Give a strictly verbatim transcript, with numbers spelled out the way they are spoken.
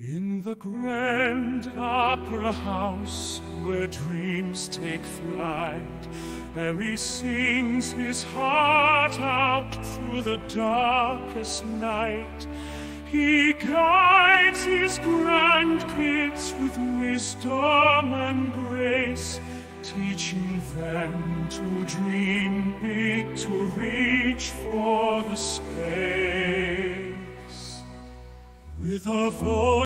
In the grand opera house where dreams take flight, Barry sings his heart out through the darkest night. He guides his grandkids with wisdom and grace, teaching them to dream big, to reach for the space. With a voice